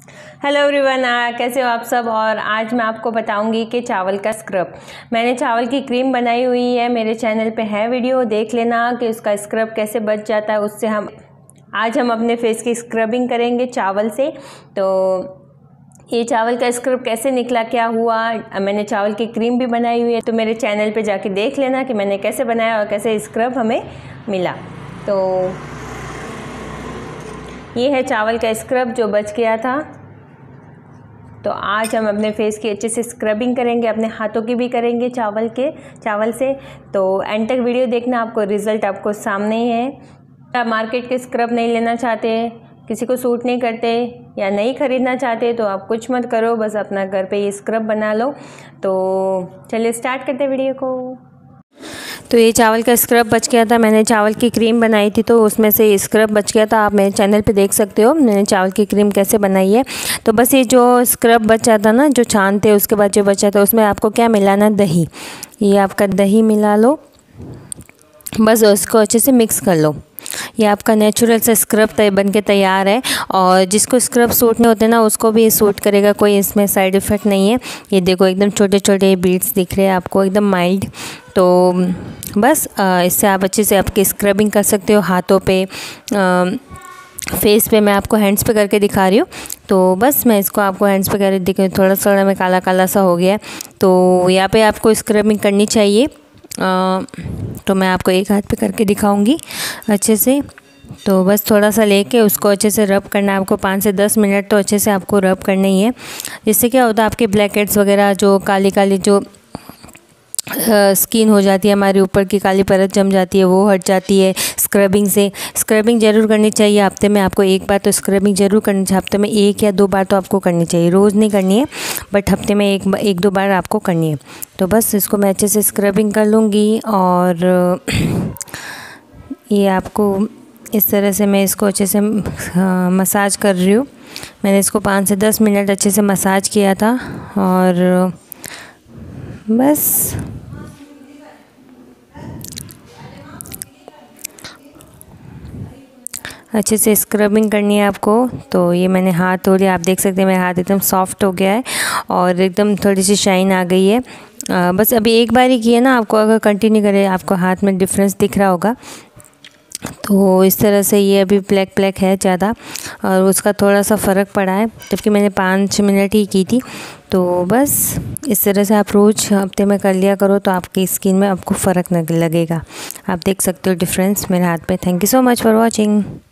Hello everyone, कैसे हो आप सब। और आज मैं आपको बताऊंगी कि चावल का स्क्रब। मैंने चावल की क्रीम बनाई हुई है, मेरे चैनल पे है वीडियो, देख लेना कि उसका स्क्रब कैसे बच जाता है। उससे आज हम अपने फेस की स्क्रबिंग करेंगे चावल से। तो ये चावल का स्क्रब कैसे निकला, क्या हुआ, मैंने चावल की क्रीम भी बनाई हुई है, तो मेरे चैनल पे जाके देख लेना कि मैंने कैसे बनाया और कैसे स्क्रब हमें मिला। तो ये है चावल का स्क्रब जो बच गया था। तो आज हम अपने फेस की अच्छे से स्क्रबिंग करेंगे, अपने हाथों की भी करेंगे चावल से। तो एंड तक वीडियो देखना, आपको रिज़ल्ट आपको सामने ही है। आप मार्केट के स्क्रब नहीं लेना चाहते, किसी को सूट नहीं करते या नहीं ख़रीदना चाहते तो आप कुछ मत करो, बस अपना घर पे ये स्क्रब बना लो। तो चलिए स्टार्ट करते हैं वीडियो को। तो ये चावल का स्क्रब बच गया था, मैंने चावल की क्रीम बनाई थी तो उसमें से ये स्क्रब बच गया था। आप मेरे चैनल पे देख सकते हो मैंने चावल की क्रीम कैसे बनाई है। तो बस ये जो स्क्रब बचा था ना, जो छान थे उसके बाद जो बचा था, उसमें आपको क्या मिलाना, दही। ये आपका दही मिला लो, बस उसको अच्छे से मिक्स कर लो। ये आपका नेचुरल सा स्क्रब बन के तैयार है। और जिसको स्क्रब सूट नहीं होते ना, उसको भी सूट करेगा, कोई इसमें साइड इफ़ेक्ट नहीं है। ये देखो एकदम छोटे छोटे बीड्स दिख रहे हैं आपको, एकदम माइल्ड। तो बस इससे आप अच्छे से आपकी स्क्रबिंग कर सकते हो हाथों पे, फेस पे। मैं आपको हैंड्स पे करके दिखा रही हूँ। तो बस मैं इसको आपको हैंड्स पे करके दिखा, थोड़ा थोड़ा में काला काला सा हो गया है। तो यहाँ पे आपको स्क्रबिंग करनी चाहिए। तो मैं आपको एक हाथ पे करके दिखाऊंगी अच्छे से। तो बस थोड़ा सा लेके उसको अच्छे से रब करना है आपको, 5 से 10 मिनट तो अच्छे से आपको रब करना ही है। जिससे क्या होता है, आपके ब्लैक हेड्स वगैरह, जो काली काली जो स्किन हो जाती है, हमारे ऊपर की काली परत जम जाती है, वो हट जाती है स्क्रबिंग से। स्क्रबिंग ज़रूर करनी चाहिए, हफ्ते में आपको एक बार तो स्क्रबिंग ज़रूर करनी चाहिए। हफ्ते में 1 या 2 बार तो आपको करनी चाहिए, रोज़ नहीं करनी है, बट हफ्ते में एक दो बार आपको करनी है। तो बस इसको मैं अच्छे से स्क्रबिंग कर लूँगी। और ये आपको इस तरह से मैं इसको अच्छे से मसाज कर रही हूँ। मैंने इसको 5 से 10 मिनट अच्छे से मसाज किया था। और बस अच्छे से स्क्रबिंग करनी है आपको। तो ये मैंने हाथ धो लिया, आप देख सकते हैं मेरा हाथ एकदम सॉफ्ट हो गया है और एकदम थोड़ी सी शाइन आ गई है। बस अभी एक बार ही किया ना, आपको अगर कंटिन्यू करें आपको हाथ में डिफरेंस दिख रहा होगा। तो इस तरह से ये अभी ब्लैक ब्लैक है ज़्यादा, और उसका थोड़ा सा फ़र्क पड़ा है, जबकि मैंने 5 मिनट ही की थी। तो बस इस तरह से आप रोज़ हफ्ते में कर लिया करो, तो आपकी स्किन में आपको फ़र्क न लगेगा। आप देख सकते हो डिफरेंस मेरे हाथ पे। Thank you so much for watching.